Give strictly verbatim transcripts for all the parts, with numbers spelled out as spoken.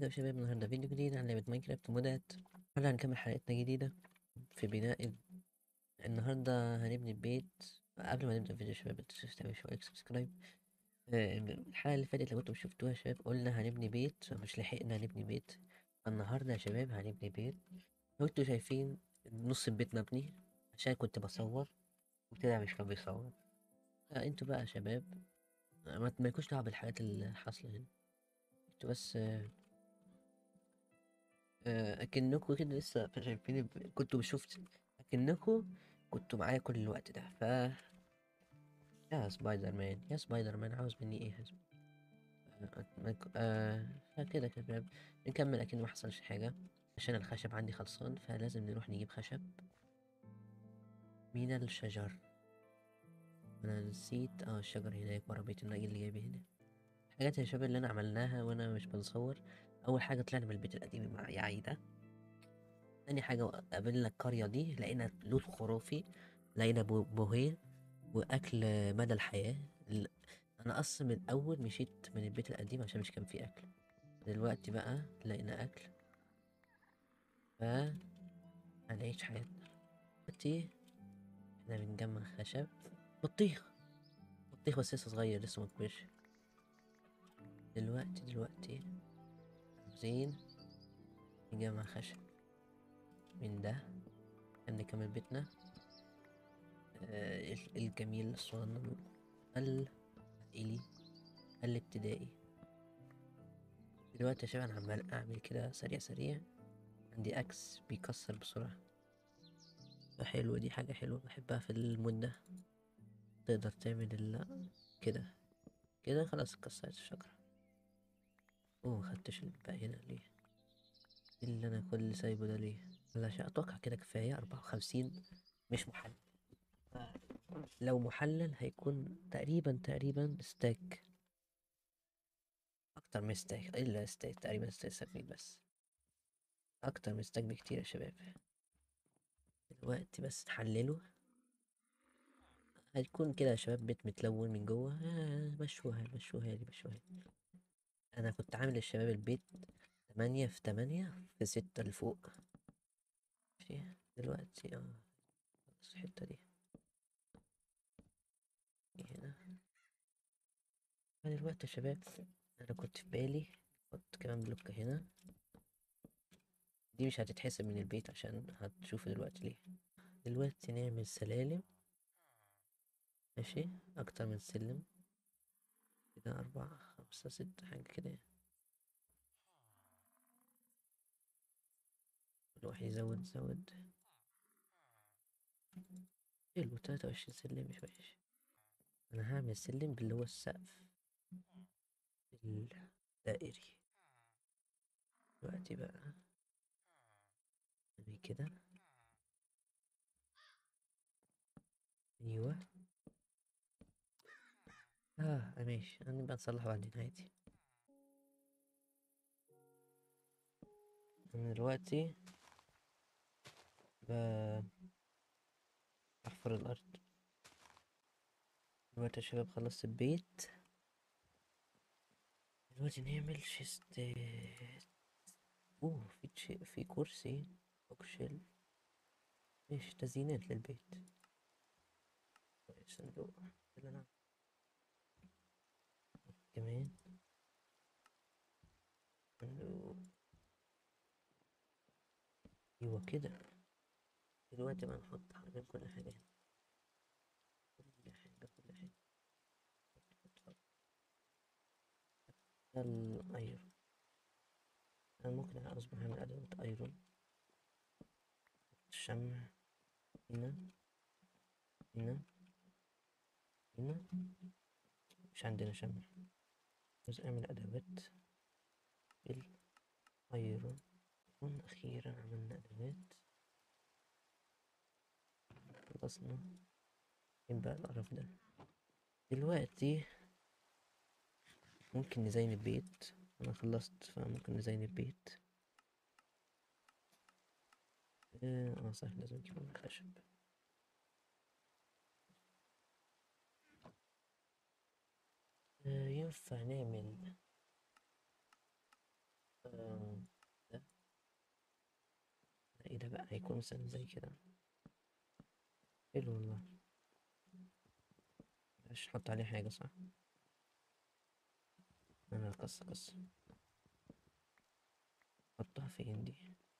يا شباب، النهاردة فيديو جديد عن لعبة ماينكرافت مودات. هلا هنكمل حلقتنا جديدة في بناء ال- النهاردة هنبني البيت. قبل ما نبدأ الفيديو يا شباب متنسوش تعملوا شوية سبسكرايب. آه، الحلقة اللي فاتت لو انتم شفتوها يا شباب قلنا هنبني بيت، مش لحقنا نبني بيت. النهاردة يا شباب هنبني بيت. لو انتوا شايفين نص البيت مبني عشان كنت بصور وطلع مش كان بيصور. فانتوا بقى يا شباب ما مالكوش دعوة بالحاجات اللي حاصلة هنا. انتوا بس آه، آه، اكنكوا كده لسه شايفين الب- كنتوا شفت اكنكوا كنتوا معايا كل الوقت ده. ف يا سبايدر مان يا سبايدر مان عاوز مني ايه يا سب- آه، ما ك- آه، فكده كده شباب نكمل اكن ما حصلش حاجة. عشان الخشب عندي خلصان فلازم نروح نجيب خشب من الشجر. انا نسيت اه الشجر هناك ورا بيت الناجي اللي جايبه هنا. الحاجات يا شباب اللي انا عملناها وانا مش بنصور. اول حاجة طلعنا من البيت القديم مع يعي ده. تاني حاجة قابلنا القرية دي لقينا لوت خرافي. لقينا بو- بوهيه واكل مدى الحياة. ال- انا اصلا من الاول مشيت من البيت القديم عشان مش كان فيه اكل. دلوقتي بقى لقينا اكل ف هنعيش حياتنا. دلوقتي احنا بنجمع خشب. بطيخ بطيخ بس لسه صغير لسه مكبرش. دلوقتي دلوقتي عاوزين نجمع خشب من ده عشان نكمل بيتنا. آه ال- الجميل الصغنن العائلي الابتدائي. دلوقتي يا شباب انا عمال اعمل كده سريع سريع. عندي اكس بيكسر بسرعة. حلوة دي حاجة حلوة بحبها في المود ده. تقدر تعمل ال كده كده خلاص اتكسرت الشجرة. اوه مخدتش الباقي هنا ليه؟ إيه اللي انا كل اللي سايبه ده ليه؟ لا شيء اتوقع كده كفاية اربعة وخمسين. مش محلل. لو محلل هيكون تقريبا تقريبا ستاك. اكتر من ستاك الا ستاك تقريبا ستاك سفيد بس. اكتر من ستاك بكتير يا شباب. دلوقتي بس نحلله. هتكون كده يا شباب بيت متلون من جوه. آه مشوها مشوها دي مشوها. انا كنت عامل للشباب البيت تمانية في تمانية في ستة لفوق. ماشي. دلوقتي اه خلاص الحتة دي دي هنا. دلوقتي يا شباب انا كنت في بالي احط كمان بلوكة هنا. دي مش هتتحسب من البيت عشان هتشوف دلوقتي ليه. دلوقتي نعمل سلالم. ماشي. اكتر من سلم كده اربعة خمسة ستة حاجة كده يعني. كل واحد يزود يزود. حلو تلاتة وعشرين سلم مش وحش. انا هعمل سلم باللي هو السقف الدائري. دلوقتي بقى نعمل كده. ايوه. اه ماشي هنبقى نصلح بعدين عادي. انا دلوقتي بحفر الارض. دلوقتي يا شباب خلصت البيت. دلوقتي نعمل شيستات. اوه في تشي... في كرسي بوكشيل. ماشي تزيينات للبيت. صندوق يلا نعم. كمان صندوق. ايوه كده. دلوقتي بقى نحط حرفيا كل حاجة هنا. كل حاجة كل حاجة. ده الايرون. انا ممكن اصبح اعمل ادوات ايرون. الشمع هنا هنا هنا. مش عندنا شمع. بس اعمل ادوات الايرون. اخيرا عملنا ادوات. خلصنا. فين بقى القرف ده؟ دلوقتي ممكن نزين البيت. انا خلصت فممكن نزين البيت. اه آه، صح لازم يكون خشب. آه ينفع نعمل آه، ده ايه ده بقى، هيكون مثلا زي كده. حلو والله. مش نحط عليه حاجة صح؟ انا قصة قصة. حطها فين دي؟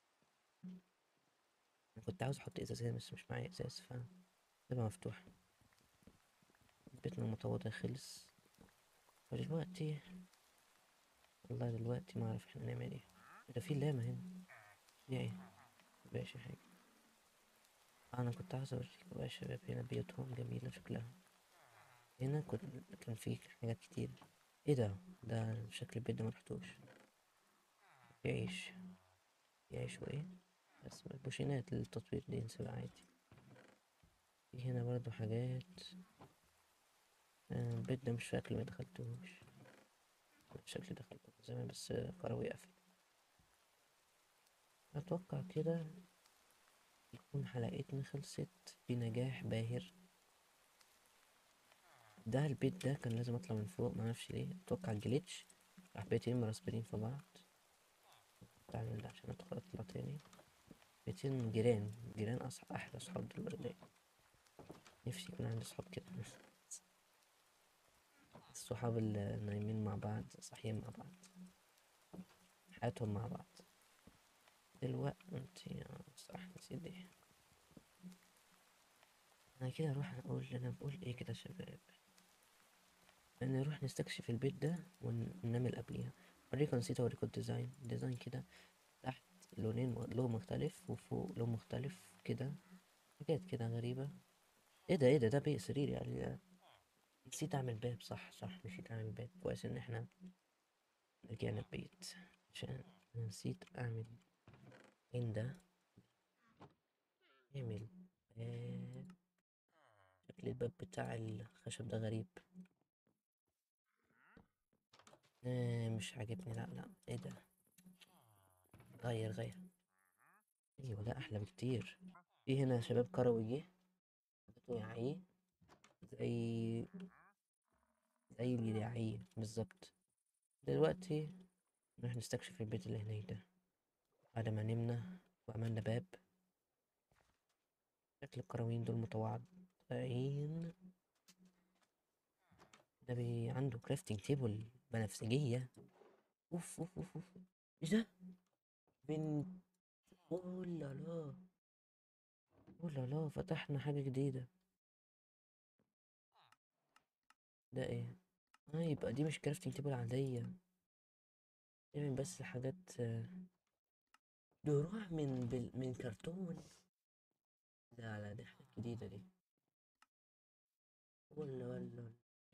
انا كنت عاوز احط ازازة بس مش معايا ازاز، ف تبقى مفتوحة. بيتنا المتواضع خلص. ودلوقتي، والله دلوقتي ما اعرف احنا نعمل ايه. ده في لاما هنا. دي ايه؟ مبقاش حاجة. انا كنت عاوز اوريك بقى يا شباب، هنا بيوتهم جميلة شكلها. هنا كنت كان في حاجات كتير. ايه ده؟ ده شكل البيت ده مرحتوش. في عيش. في عيش وايه؟ بس بوشينات للتطوير دي نسيبها عادي. في هنا برضو حاجات. آه، البيت ده مش فاكر ما دخلتوش. شكلي دخلته من زمان بس كروي قفل. اتوقع كده يكون حلقتنا خلصت بنجاح باهر. ده البيت ده كان لازم اطلع من فوق، ما اعرفش ليه، اتوقع جليتش. راح بيتين مرسبرين في بعض. تعمل ده عشان ادخل اطلع تاني. بيتين جيران جيران أصح احلى اصحاب دلوقتي. نفسي يكون عندي صحاب كده. الصحاب اللي نايمين مع بعض صاحيين مع بعض، حياتهم مع بعض. دلوقتي صح نسيت دي. انا كده اروح اقول انا بقول ايه كده يا شباب، ان نروح نستكشف البيت ده وننمل قبليها. اوريكم نسيت اوريكم الديزاين ديزاين كده. تحت لونين م- لون مختلف وفوق لون مختلف كده. حاجات كده غريبة. ايه ده ايه ده ده بيت سرير يعني. نسيت اعمل باب، صح صح نسيت اعمل باب. كويس ان احنا رجعنا البيت، عشان أنا نسيت اعمل. فين ده؟ اعمل باب. شكل الباب بتاع الخشب ده غريب. آه مش عاجبني، لا لا ايه ده. غير غير. ايوه ده احلى بكتير. في هنا شباب كروي جه يعيه. زي زي اللي يعيه بالظبط. دلوقتي نروح نستكشف البيت اللي هناك ده بعد ما نمنا وعملنا باب. شكل الكرويين دول متواضعين. ده بي عنده كرافتنج تيبل بنفسجية. اوف اوف اوف اوف. ايش ده؟ بنت. اوه لا لا. اوه لا لا، فتحنا حاجة جديدة. ده ايه؟ اه يبقى دي مش كرافتنج تيبل عادية. دي بس حاجات آه، دروع من بال... من كرتون. لا لا دي حاجات جديدة دي. ولا ولا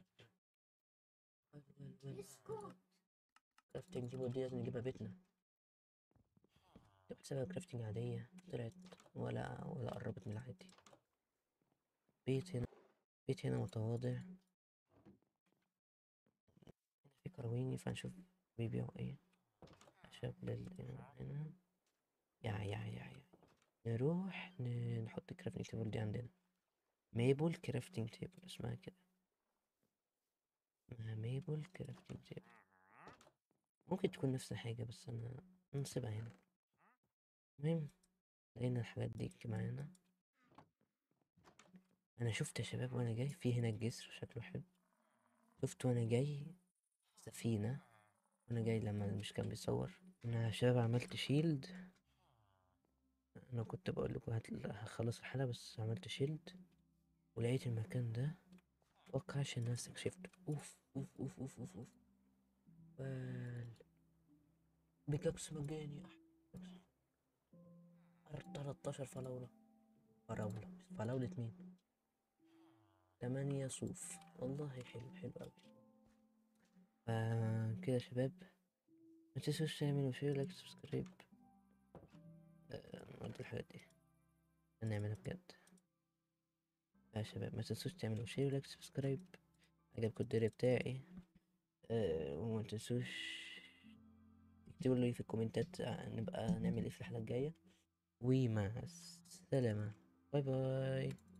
ولا ولا. كرافتنج تيبل دي لازم نجيبها بيتنا. كنت بحسبها كرافتنج عادية، طلعت ولا ولا قربت من العادي. بيت هنا. بيت هنا متواضع. في كرويني فنشوف بيبيعوا ايه. خشب لل هنا. يا يا يا يا نروح ن- نحط الكرافتنج تيبل دي عندنا. ميبل كرافتنج تيبل اسمها كده. اسمها ميبل كرافتنج تيبل. ممكن تكون نفس الحاجة بس انا نسيبها هنا. المهم لقينا الحاجات دي معانا. انا شفت يا شباب وانا جاي في هنا الجسر شكله حلو. شفت وانا جاي سفينة. وانا جاي لما مش كان بيصور. انا يا شباب عملت شيلد. انا كنت بقول لكم هت... هخلص الحلقة بس عملت شيلد. ولقيت المكان ده. متوقعش ان انا استكشفته. اوف اوف اوف اوف اوف اوف. وال بيكابس مجاني. تلتاشر فراولة. فراولة فراولة مين؟ تمانية صوف. والله حلو حلو اوي. آه كده يا شباب. ما تنسوش تعملوا شير لايك سبسكرايب. آه نودي الحاجات دي نعملها بجد. يا شباب ما تنسوش تعملوا شير لايك سبسكرايب. عجبكم الدري بتاعي. آه وما تنسوش تكتبوا لي في الكومنتات آه، نبقى نعمل ايه في الحلقة الجاية. ومع السلامة. باي باي.